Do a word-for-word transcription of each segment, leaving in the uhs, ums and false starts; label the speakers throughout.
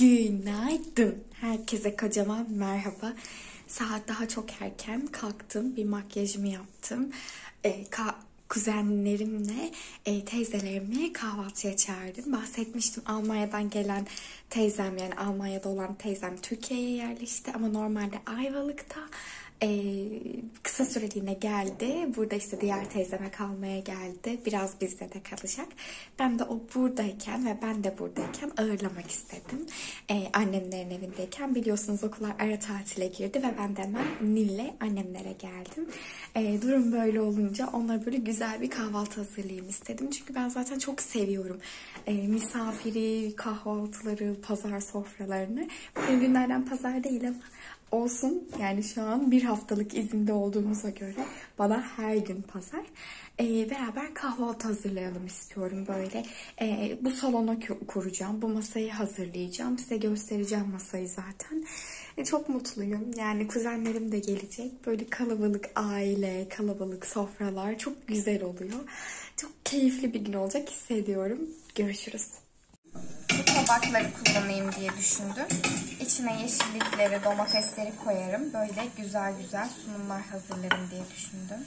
Speaker 1: Günaydın. Herkese kocaman merhaba. Saat daha çok erken kalktım. Bir makyajımı yaptım. E, ka- kuzenlerimle, e, teyzelerimle kahvaltıya çağırdım. Bahsetmiştim, Almanya'dan gelen teyzem, yani Almanya'da olan teyzem Türkiye'ye yerleşti. Ama normalde Ayvalık'ta. Ee, kısa süreliğine geldi. Burada işte diğer teyzeme kalmaya geldi. Biraz bizde de kalacak. Ben de o buradayken ve ben de buradayken ağırlamak istedim. Ee, annemlerin evindeyken biliyorsunuz okullar ara tatile girdi ve ben de hemen Nil'le annemlere geldim. Ee, durum böyle olunca onlara böyle güzel bir kahvaltı hazırlayayım istedim. Çünkü ben zaten çok seviyorum ee, misafiri, kahvaltıları, pazar sofralarını. Bugün günlerden pazar değil ama olsun, yani şu an bir haftalık izinde olduğumuza göre bana her gün pazar. Ee, beraber kahvaltı hazırlayalım istiyorum böyle. Ee, bu salona kuracağım, bu masayı hazırlayacağım. Size göstereceğim masayı zaten. Ee, çok mutluyum. Yani kuzenlerim de gelecek. Böyle kalabalık aile, kalabalık sofralar çok güzel oluyor. Çok keyifli bir gün olacak hissediyorum. Görüşürüz. Bu tabakları kullanayım diye düşündüm. İçine yeşillikleri, domatesleri koyarım. Böyle güzel güzel sunumlar hazırlarım diye düşündüm.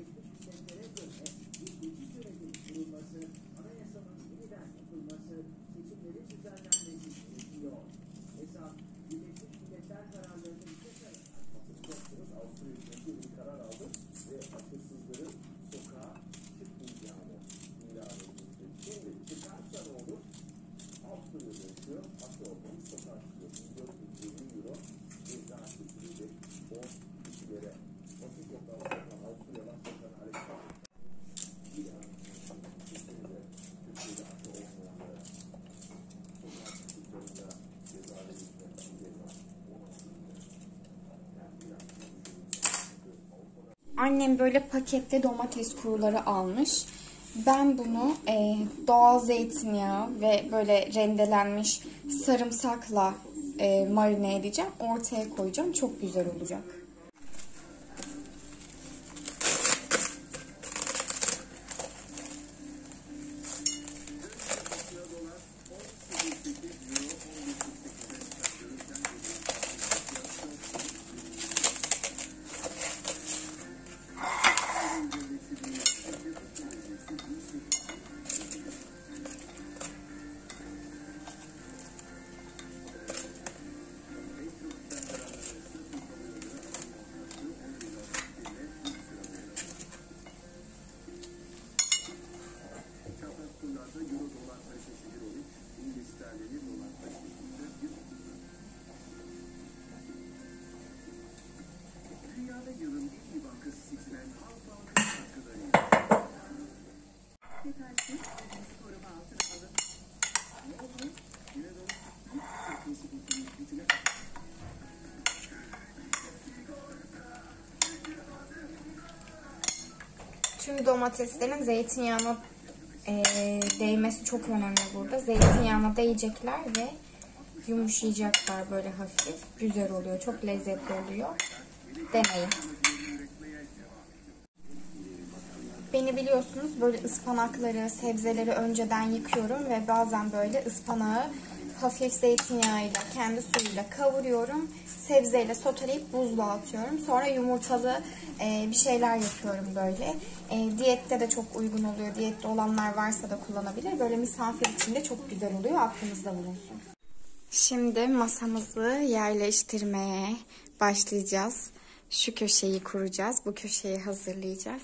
Speaker 1: Birleşmiş Milletler'e göre ilk geçiş yönetimi kurulması, anayasanın yeniden yapılması Annem böyle pakette domates kuruları almış. Ben bunu e, doğal zeytinyağı ve böyle rendelenmiş sarımsakla e, marine edeceğim. Ortaya koyacağım. Çok güzel olacak. Tüm domateslerin zeytinyağına e, değmesi çok önemli burada. Zeytinyağına değecekler ve yumuşayacaklar böyle hafif. Güzel oluyor. Çok lezzetli oluyor. Deneyin. Beni biliyorsunuz böyle ıspanakları, sebzeleri önceden yıkıyorum ve bazen böyle ıspanağı hafif zeytinyağıyla, kendi suyuyla kavuruyorum. Sebzeyle soteleyip buzluğa atıyorum. Sonra yumurtalı e, bir şeyler yapıyorum böyle. E, diyette de çok uygun oluyor. Diyette olanlar varsa da kullanabilir. Böyle misafir için de çok güzel oluyor. Aklınızda bulunsun. Şimdi masamızı yerleştirmeye başlayacağız. Şu köşeyi kuracağız. Bu köşeyi hazırlayacağız.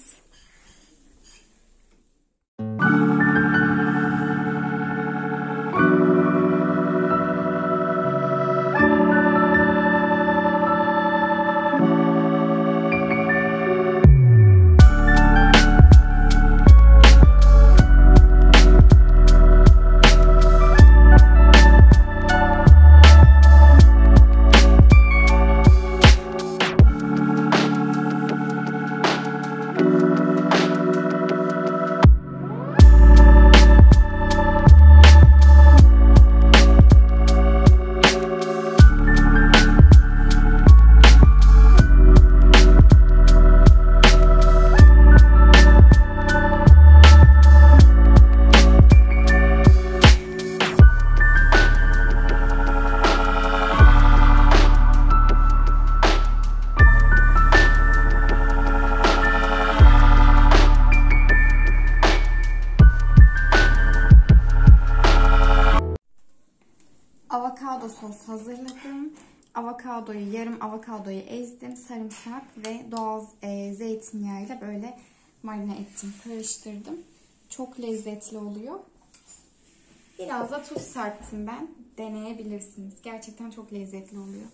Speaker 1: Avokado sos hazırladım. Avokadoyu, yarım avokadoyu ezdim. Sarımsak ve doğal e, zeytinyağıyla böyle marine ettim. Karıştırdım. Çok lezzetli oluyor. Biraz da tuz serptim ben. Deneyebilirsiniz. Gerçekten çok lezzetli oluyor.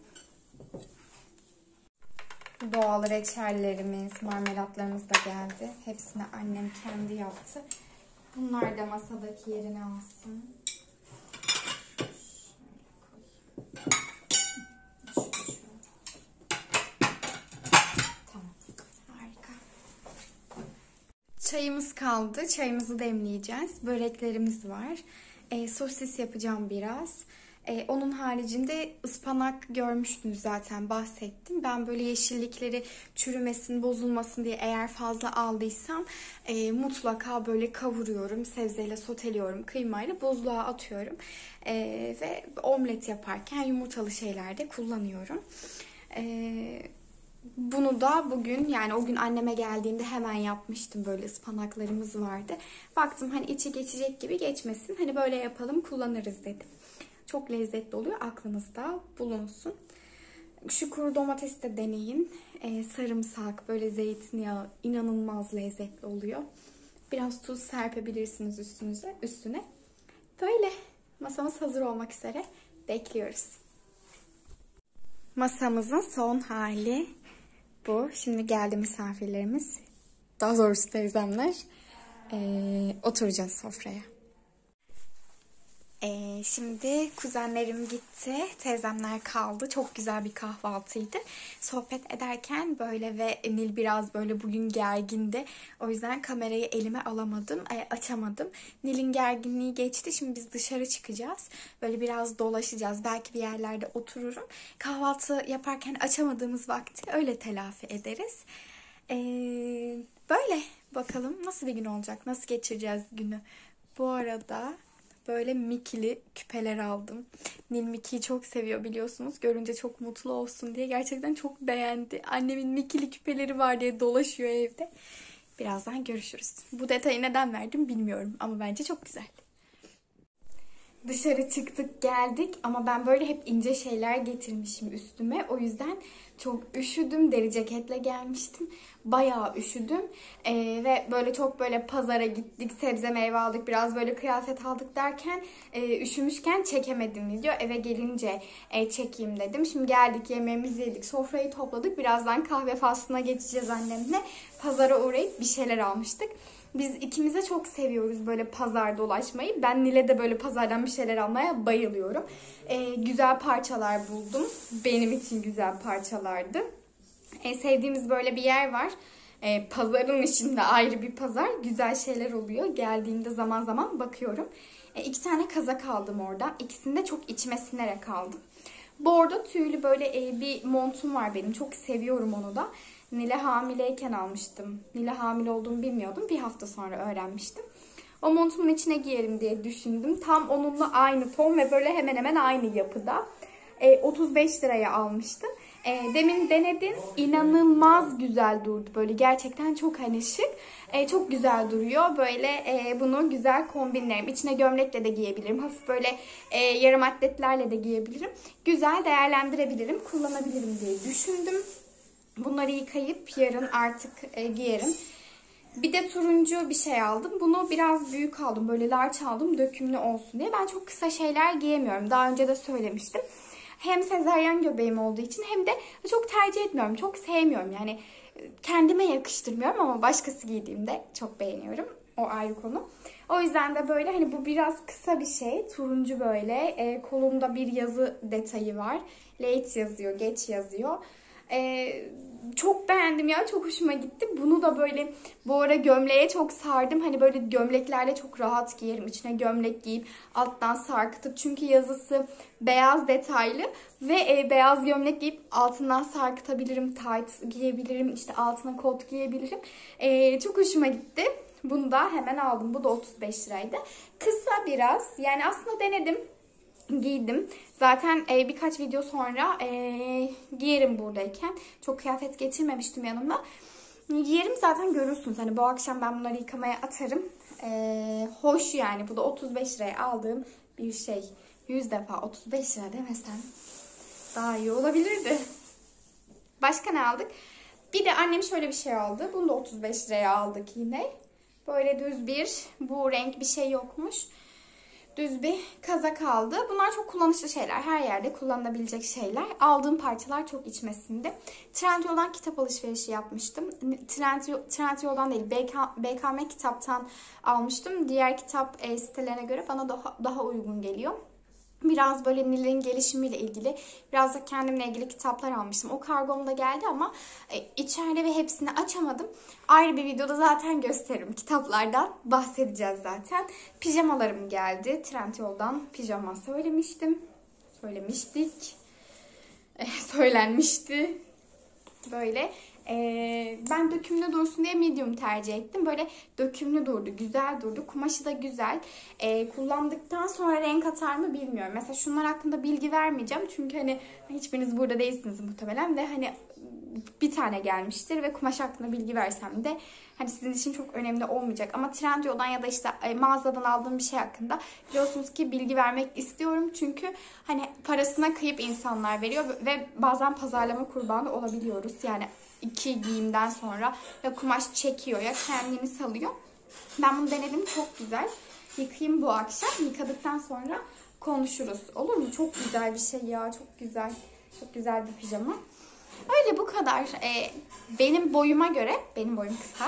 Speaker 1: Doğal reçellerimiz, marmelatlarımız da geldi. Hepsini annem kendi yaptı. Bunlar da masadaki yerini alsın. Çayımız kaldı. Çayımızı demleyeceğiz. Böreklerimiz var. E, sosis yapacağım biraz. E, onun haricinde ıspanak görmüştünüz zaten, bahsettim. Ben böyle yeşillikleri çürümesin, bozulmasın diye eğer fazla aldıysam e, mutlaka böyle kavuruyorum. Sebzeyle soteliyorum. Kıymayla buzluğa atıyorum. E, ve omlet yaparken yumurtalı şeylerde kullanıyorum. Eee... Bunu da bugün, yani o gün anneme geldiğimde hemen yapmıştım. Böyle ıspanaklarımız vardı. Baktım hani içi geçecek gibi geçmesin. Hani böyle yapalım, kullanırız dedim. Çok lezzetli oluyor. Aklınızda bulunsun. Şu kuru domatesi de deneyin. Ee, sarımsak, böyle zeytinyağı inanılmaz lezzetli oluyor. Biraz tuz serpebilirsiniz üstünüze, üstüne. Böyle masamız hazır olmak üzere. Bekliyoruz. Masamızın son hali bu. Şimdi geldi misafirlerimiz. Daha doğrusu teyzemler. Ee, oturacağız sofraya. Ee, şimdi kuzenlerim gitti, teyzemler kaldı. Çok güzel bir kahvaltıydı. Sohbet ederken böyle ve Nil biraz böyle bugün gergindi. O yüzden kamerayı elime alamadım, e, açamadım. Nil'in gerginliği geçti. Şimdi biz dışarı çıkacağız. Böyle biraz dolaşacağız. Belki bir yerlerde otururum. Kahvaltı yaparken açamadığımız vakti öyle telafi ederiz. Ee, böyle bakalım nasıl bir gün olacak, nasıl geçireceğiz günü. Bu arada böyle Mickey'li küpeler aldım. Nil Mickey'i çok seviyor biliyorsunuz. Görünce çok mutlu olsun diye. Gerçekten çok beğendi. Annemin Mickey'li küpeleri var diye dolaşıyor evde. Birazdan görüşürüz. Bu detayı neden verdim bilmiyorum ama bence çok güzel. Dışarı çıktık geldik ama ben böyle hep ince şeyler getirmişim üstüme. O yüzden çok üşüdüm. Deri ceketle gelmiştim. Bayağı üşüdüm. Ee, ve böyle çok böyle pazara gittik. Sebze meyve aldık. Biraz böyle kıyafet aldık derken e, üşümüşken çekemedim video. Eve gelince e, çekeyim dedim. Şimdi geldik, yemeğimizi yedik. Sofrayı topladık. Birazdan kahve faslına geçeceğiz annemle. Pazara uğrayıp bir şeyler almıştık. Biz ikimiz de çok seviyoruz böyle pazar dolaşmayı. Ben Nil'e de böyle pazardan bir şeyler almaya bayılıyorum. Ee, güzel parçalar buldum. Benim için güzel parçalardı. Ee, sevdiğimiz böyle bir yer var. Ee, pazarın içinde ayrı bir pazar. Güzel şeyler oluyor. Geldiğimde zaman zaman bakıyorum. Ee, iki tane kazak aldım oradan. İkisini de çok içime sinerek aldım. Bordo tüylü böyle e, bir montum var benim. Çok seviyorum onu da. Nil'e hamileyken almıştım. Nil'e hamile olduğumu bilmiyordum. Bir hafta sonra öğrenmiştim. O montumun içine giyerim diye düşündüm. Tam onunla aynı ton ve böyle hemen hemen aynı yapıda. E, otuz beş liraya almıştım. E, demin denedim. İnanılmaz güzel durdu. Böyle gerçekten çok hani şık. E, çok güzel duruyor. Böyle e, bunu güzel kombinlerim. İçine gömlekle de giyebilirim. Hafif böyle e, yarım atletlerle de giyebilirim. Güzel değerlendirebilirim. Kullanabilirim diye düşündüm. Bunları yıkayıp yarın artık e, giyerim. Bir de turuncu bir şey aldım. Bunu biraz büyük aldım. Böyle large aldım. Dökümlü olsun diye. Ben çok kısa şeyler giyemiyorum. Daha önce de söylemiştim. Hem sezaryen göbeğim olduğu için hem de çok tercih etmiyorum. Çok sevmiyorum. Yani kendime yakıştırmıyorum ama başkası giydiğimde çok beğeniyorum. O ayrı konu. O yüzden de böyle hani bu biraz kısa bir şey. Turuncu böyle. E, kolumda bir yazı detayı var. Late yazıyor, geç yazıyor. Ee, çok beğendim ya. Çok hoşuma gitti. Bunu da böyle bu ara gömleğe çok sardım. Hani böyle gömleklerle çok rahat giyerim. İçine gömlek giyip alttan sarkıtıp. Çünkü yazısı beyaz detaylı. Ve e, beyaz gömlek giyip altından sarkıtabilirim. Tight giyebilirim. İşte altına kot giyebilirim. Ee, çok hoşuma gitti. Bunu da hemen aldım. Bu da otuz beş liraydı. Kısa biraz. Yani aslında denedim. Giydim. Zaten e, birkaç video sonra e, giyerim buradayken. Çok kıyafet getirmemiştim yanımda. Giyerim zaten görürsünüz. Hani bu akşam ben bunları yıkamaya atarım. E, hoş yani. Bu da otuz beş liraya aldığım bir şey. yüz defa otuz beş lira demesem daha iyi olabilirdi. Başka ne aldık? Bir de annem şöyle bir şey aldı. Bunu da otuz beş liraya aldık yine. Böyle düz bir, bu renk bir şey yokmuş. Düz bir kazak aldı. Bunlar çok kullanışlı şeyler. Her yerde kullanılabilecek şeyler. Aldığım parçalar çok içmesinde. Trendyol'dan kitap alışverişi yapmıştım. Trendyol'dan değil, B K M kitaptan almıştım. Diğer kitap e, sitelerine göre bana daha, daha uygun geliyor. Biraz böyle Nil'in gelişimiyle ilgili, biraz da kendimle ilgili kitaplar almıştım. O kargomda geldi ama e, içeride ve hepsini açamadım. Ayrı bir videoda zaten gösteririm. Kitaplardan bahsedeceğiz zaten. Pijamalarım geldi. Trendyol'dan pijama söylemiştim. Söylemiştik. E, söylenmişti. Böyle. Ee, ben dökümlü dursun diye medium tercih ettim. Böyle dökümlü durdu, güzel durdu. Kumaşı da güzel. Ee, kullandıktan sonra renk atar mı bilmiyorum. Mesela şunlar hakkında bilgi vermeyeceğim. Çünkü hani hiçbiriniz burada değilsiniz muhtemelen. Ve hani bir tane gelmiştir. Ve kumaş hakkında bilgi versem de hani sizin için çok önemli olmayacak. Ama Trendyol'dan ya da işte mağazadan aldığım bir şey hakkında biliyorsunuz ki bilgi vermek istiyorum. Çünkü hani parasına kıyıp insanlar veriyor. Ve bazen pazarlama kurbanı olabiliyoruz. Yani iki giyimden sonra ya kumaş çekiyor ya kendini salıyor. Ben bunu denedim. Çok güzel. Yıkayayım bu akşam. Yıkadıktan sonra konuşuruz. Olur mu? Çok güzel bir şey ya. Çok güzel. Çok güzel bir pijama. Öyle bu kadar. Ee, benim boyuma göre, benim boyum kısa.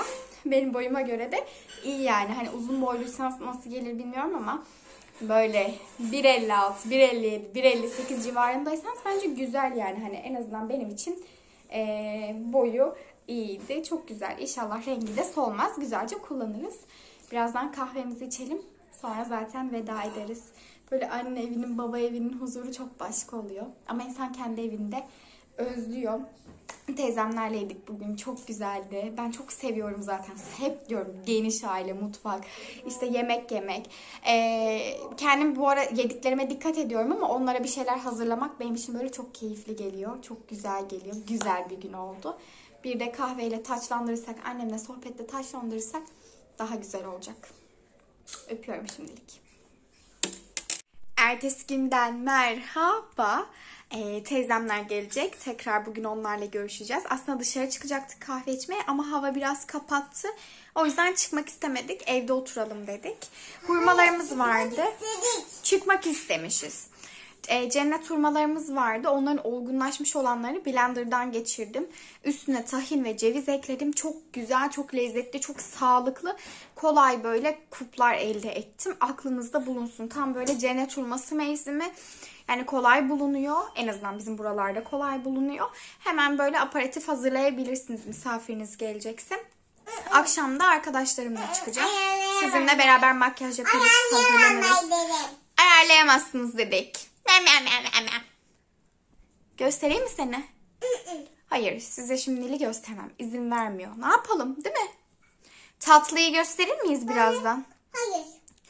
Speaker 1: Benim boyuma göre de iyi yani. Hani uzun boyluysanız nasıl gelir bilmiyorum ama böyle bir elli altı, bir elli yedi, bir elli sekiz civarındaysanız bence güzel yani. Hani en azından benim için e, boyu iyiydi. Çok güzel. İnşallah rengi de solmaz. Güzelce kullanırız. Birazdan kahvemizi içelim. Sonra zaten veda ederiz. Böyle anne evinin, baba evinin huzuru çok başka oluyor. Ama insan kendi evinde özlüyor. Teyzemlerleydik bugün. Çok güzeldi. Ben çok seviyorum zaten. Hep diyorum geniş aile, mutfak, işte yemek yemek. Ee, kendim bu ara yediklerime dikkat ediyorum ama onlara bir şeyler hazırlamak benim için böyle çok keyifli geliyor. Çok güzel geliyor. Güzel bir gün oldu. Bir de kahveyle taçlandırırsak, annemle sohbetle taçlandırırsak daha güzel olacak. Öpüyorum şimdilik. Ertesi günden merhaba. Ee, teyzemler gelecek. Tekrar bugün onlarla görüşeceğiz. Aslında dışarı çıkacaktık kahve içmeye ama hava biraz kapattı. O yüzden çıkmak istemedik. Evde oturalım dedik. Hurmalarımız vardı. Çıkmak istemişiz. E, cennet hurmalarımız vardı. Onların olgunlaşmış olanlarını blenderdan geçirdim. Üstüne tahin ve ceviz ekledim. Çok güzel, çok lezzetli, çok sağlıklı, kolay böyle kuplar elde ettim. Aklınızda bulunsun. Tam böyle cennet hurması mevsimi. Yani kolay bulunuyor. En azından bizim buralarda kolay bulunuyor. Hemen böyle aperatif hazırlayabilirsiniz misafiriniz gelecekse. Akşam da arkadaşlarımla çıkacağım. Sizinle beraber makyaj yaparız, hazırlanırız. Ayarlayamazsınız dedik. Mem mem mem mem. Göstereyim mi seni? Hayır, size şimdilik göstermem. İzin vermiyor. Ne yapalım, değil mi? Tatlıyı gösterir miyiz birazdan?
Speaker 2: Hayır.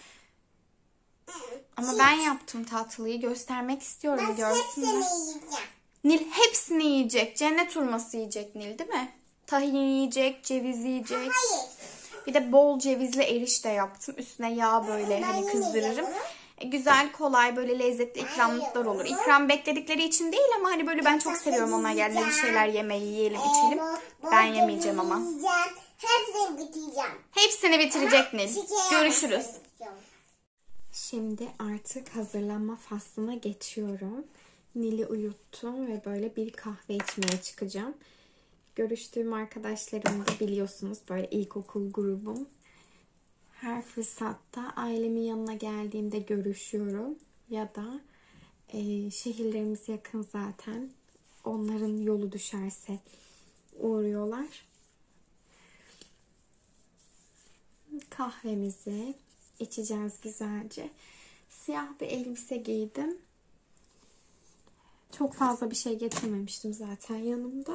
Speaker 1: Ama ben yaptım tatlıyı. Göstermek istiyorum.
Speaker 2: Ben
Speaker 1: görsünler.
Speaker 2: hepsini yiyeceğim.
Speaker 1: Nil hepsini yiyecek. Cennet hurması yiyecek Nil, değil mi? Tahin yiyecek, ceviz yiyecek.
Speaker 2: Hayır.
Speaker 1: Bir de bol cevizli erişte yaptım. Üstüne yağ böyle
Speaker 2: Ben
Speaker 1: hani kızdırırım.
Speaker 2: yemeyeceğim.
Speaker 1: Güzel, kolay, böyle lezzetli ikramlıklar olur. İkram bekledikleri için değil ama hani böyle ben çok seviyorum onlar geldiğinde bir şeyler yemeyi, yiyelim, içelim. Ben yemeyeceğim ama.
Speaker 2: Hepsini bitireceğim.
Speaker 1: Hepsini bitirecek Nil.
Speaker 2: Şeker
Speaker 1: Görüşürüz.
Speaker 2: yapacağım.
Speaker 1: Şimdi artık hazırlanma faslına geçiyorum. Nil'i uyuttum ve böyle bir kahve içmeye çıkacağım. Görüştüğüm arkadaşlarım da biliyorsunuz, böyle ilkokul grubum. Her fırsatta ailemin yanına geldiğimde görüşüyorum. Ya da e, şehirlerimiz yakın zaten. Onların yolu düşerse uğruyorlar. Kahvemizi içeceğiz güzelce. Siyah bir elbise giydim. Çok fazla bir şey getirmemiştim zaten yanımda.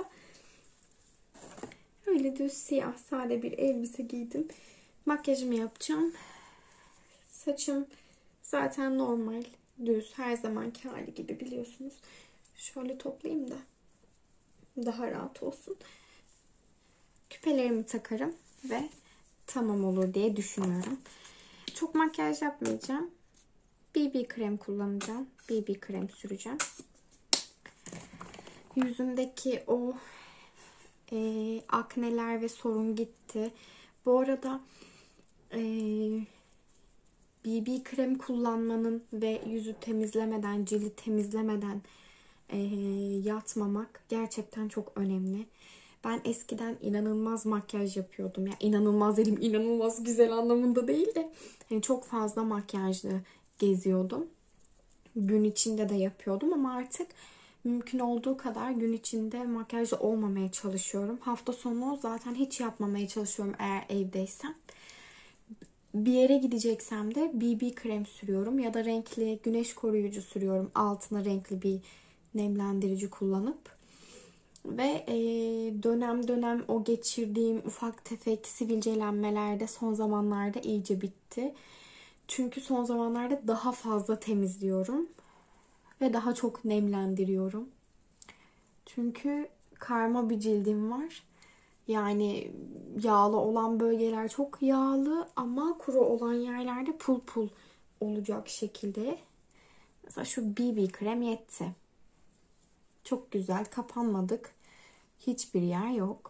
Speaker 1: Öyle düz siyah sade bir elbise giydim. Makyajımı yapacağım. Saçım zaten normal, düz, her zamanki hali gibi biliyorsunuz. Şöyle toplayayım da daha rahat olsun. Küpelerimi takarım ve tamam olur diye düşünüyorum. Çok makyaj yapmayacağım. B B krem kullanacağım. B B krem süreceğim. Yüzümdeki o e, akneler ve sorun gitti. Bu arada e, B B krem kullanmanın ve yüzü temizlemeden, cildi temizlemeden e, yatmamak gerçekten çok önemli. Ben eskiden inanılmaz makyaj yapıyordum. Ya yani inanılmaz dedim, inanılmaz güzel anlamında değil de yani çok fazla makyajlı geziyordum. Gün içinde de yapıyordum ama artık mümkün olduğu kadar gün içinde makyajlı olmamaya çalışıyorum. Hafta sonu zaten hiç yapmamaya çalışıyorum eğer evdeysem. Bir yere gideceksem de B B krem sürüyorum ya da renkli güneş koruyucu sürüyorum. Altına renkli bir nemlendirici kullanıp. Ve dönem dönem o geçirdiğim ufak tefek sivilcelenmeler de son zamanlarda iyice bitti. Çünkü son zamanlarda daha fazla temizliyorum. Ve daha çok nemlendiriyorum. Çünkü karma bir cildim var. Yani yağlı olan bölgeler çok yağlı ama kuru olan yerlerde pul pul olacak şekilde. Mesela şu B B krem yetti. Çok güzel, kapanmadık. Hiçbir yer yok.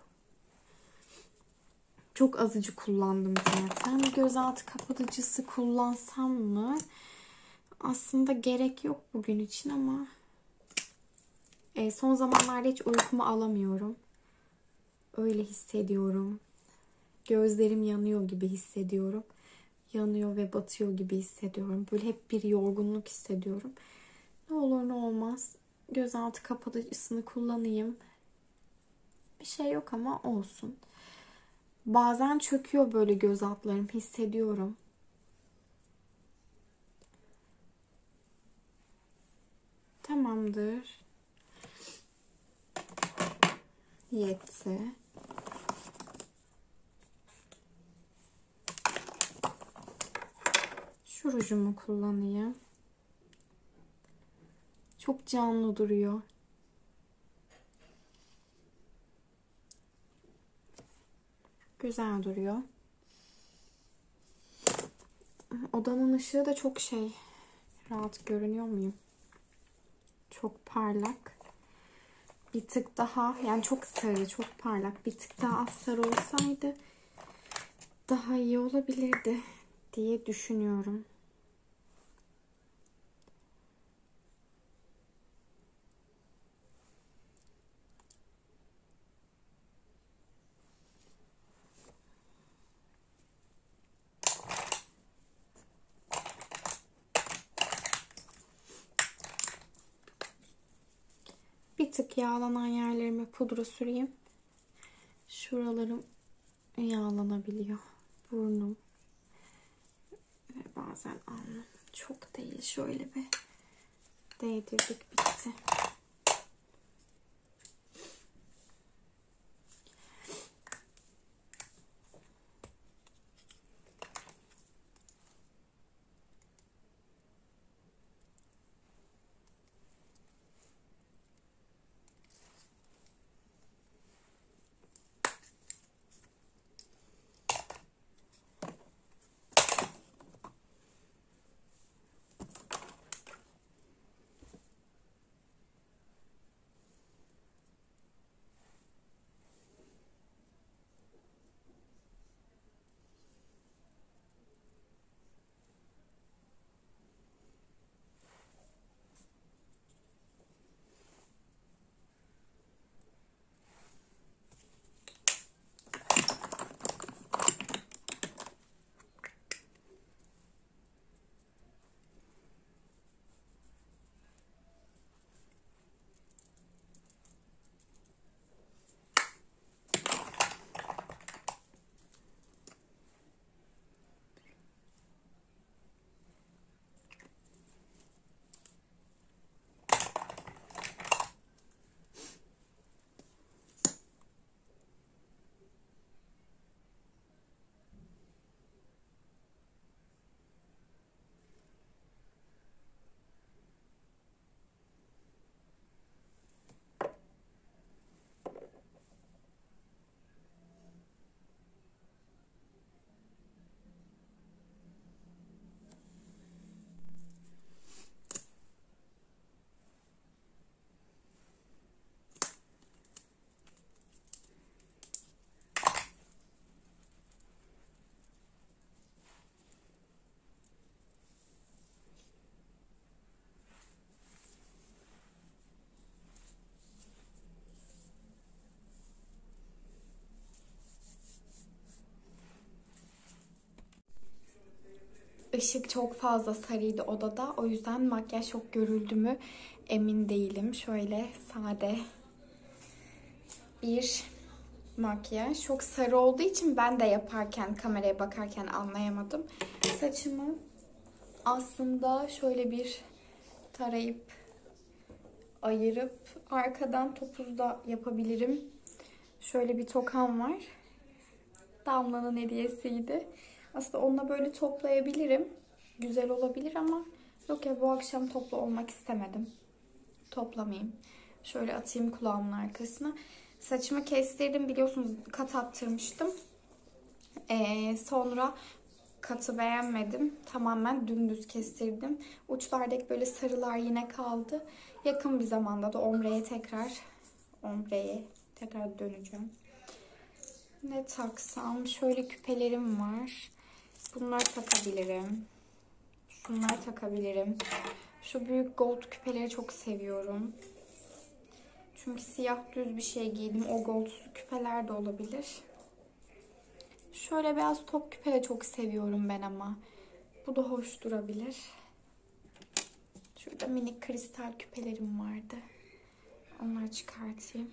Speaker 1: Çok azıcık kullandım zaten. Gözaltı kapatıcısı kullansam mı? Aslında gerek yok bugün için ama e, son zamanlarda hiç uykumu alamıyorum. Öyle hissediyorum. Gözlerim yanıyor gibi hissediyorum. Yanıyor ve batıyor gibi hissediyorum. Böyle hep bir yorgunluk hissediyorum. Ne olur ne olmaz gözaltı kapatıcısını kullanayım. Bir şey yok ama olsun. Bazen çöküyor böyle göz altlarım, hissediyorum. Tamamdır. Yetti. Şu rujumu kullanayım. Çok canlı duruyor. Güzel duruyor. Odamın ışığı da çok şey. Rahat görünüyor muyum? Çok parlak. Bir tık daha, yani çok sarı, çok parlak. Bir tık daha az sarı olsaydı daha iyi olabilirdi diye düşünüyorum. Bir tık yağlanan yerlerime pudra süreyim. Şuralarım yağlanabiliyor. Burnum ve bazen alnım. Çok değil. Şöyle bir değdirdik, bitti. Işık çok fazla sarıydı odada. O yüzden makyaj çok görüldü mü emin değilim. Şöyle sade bir makyaj. Çok sarı olduğu için ben de yaparken, kameraya bakarken anlayamadım. Saçımı aslında şöyle bir tarayıp ayırıp arkadan topuz da yapabilirim. Şöyle bir tokam var. Damla'nın hediyesiydi. Aslında onunla böyle toplayabilirim. Güzel olabilir ama yok ya, bu akşam toplu olmak istemedim. Toplamayayım. Şöyle atayım kulağımın arkasına. Saçımı kestirdim, biliyorsunuz kat attırmıştım. Ee, sonra katı beğenmedim. Tamamen dümdüz kestirdim. Uçlardaki böyle sarılar yine kaldı. Yakın bir zamanda da ombreye tekrar ombreye tekrar döneceğim. Ne taksam? Şöyle küpelerim var. Bunları takabilirim. Şunları takabilirim. Şu büyük gold küpeleri çok seviyorum. Çünkü siyah düz bir şey giydim. O gold küpeler de olabilir. Şöyle beyaz top küpe de çok seviyorum ben ama. Bu da hoş durabilir. Şurada minik kristal küpelerim vardı. Onları çıkartayım.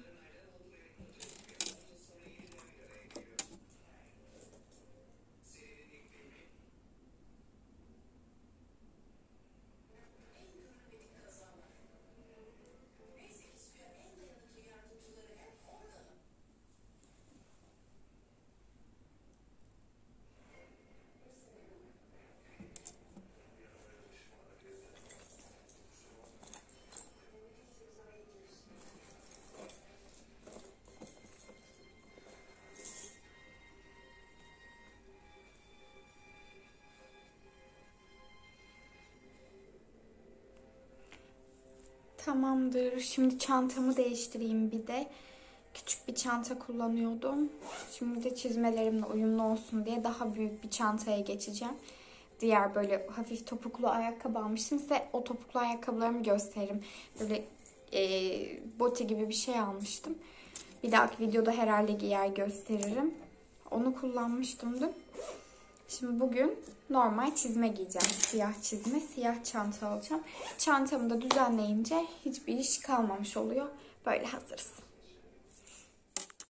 Speaker 1: Tamamdır. Şimdi çantamı değiştireyim bir de. Küçük bir çanta kullanıyordum. Şimdi de çizmelerimle uyumlu olsun diye daha büyük bir çantaya geçeceğim. Diğer böyle hafif topuklu ayakkabı almıştım. Size o topuklu ayakkabılarımı gösteririm. Böyle e, boti gibi bir şey almıştım. Bir dahaki videoda herhalde giyer gösteririm. Onu kullanmıştım dün. Şimdi bugün normal çizme giyeceğim. Siyah çizme, siyah çanta alacağım. Çantamı da düzenleyince hiçbir iş kalmamış oluyor. Böyle hazırız.